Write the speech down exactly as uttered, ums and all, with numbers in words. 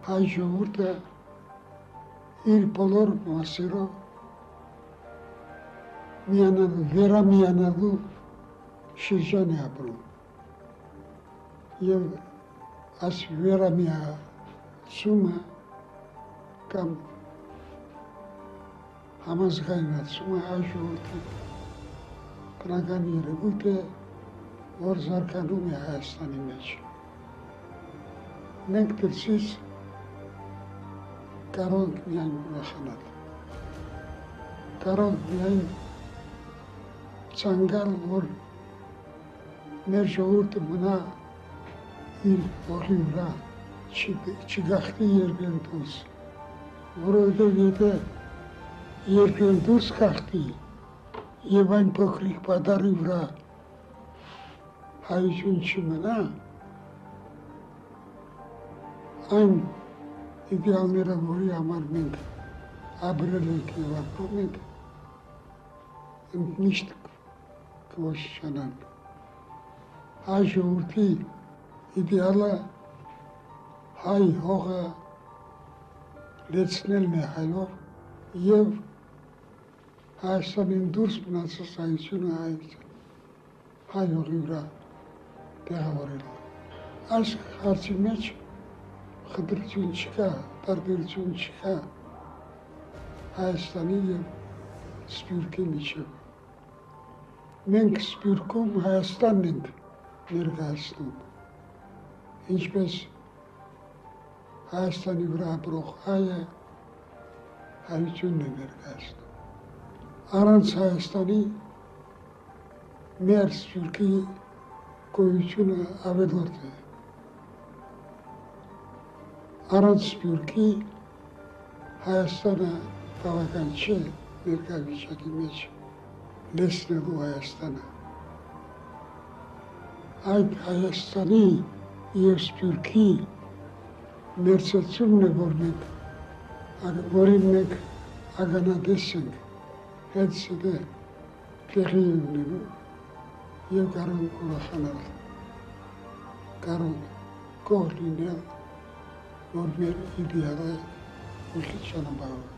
ჰაჟურდა ილ პოლორ მასირო მიანალ ვერა მიანალუ შეჟანე აბრო იე ას ვერა მია სუმა კამ ამას გაინა სუმა ჰაჟურდა პრაგანიერე გუთე ორ ზარკანუ მე ჰაესტანი მეჩ ნექტირსის კაროლ მიან ვახანად კაროლ მიან ცანგალ ორ ნერჟოურტ მნა ილ ორივრა ჩიგახტი ერგენტუს ვოროდო ვიდე ერგენტუს ხახტი ევან პოქლიკ პადარივრა ჰაიჟუნჩი მნა ამ იდეალმერა მორი ამარ მენდ აბრელეკი ვაპრომენდ ნიშტ კოშანან აჟურთი იდეალა ჰაი ჰოღა ლეცნელნე ჰაილო იევ აშანინ დურს მნაცო საიჩუნა აიჩ ჰაი ოღივრა დეავორელ აშ ხარჩი მეჩ ხდრჩუნჩიკა დარდირჩუნჩიკა აშანიე სპირკი მიჩო მენკ სპირკომ აასტანენდ მერგასტუ ինչպես Հայաստանի վրա ապրող հայը հայությունն է ներկայացնում։ Առանց Հայաստանի մեր սփյուռքի գոյությունը ավելորդ է։ Առանց սփյուռքի Հայաստանը բավական չէ ներկայացակի մեջ լեցնելու Հայաստանը։ Այդ Հայաստանի եւ սփյուռքի Մերցությունն է, որ մենք, որին մենք ագանադես ենք, հետ սդե տեղի ունենու և կարող ուրախանալ, կարող կող լինել, որ մեր իդեալը ուշիչ ճանապարհով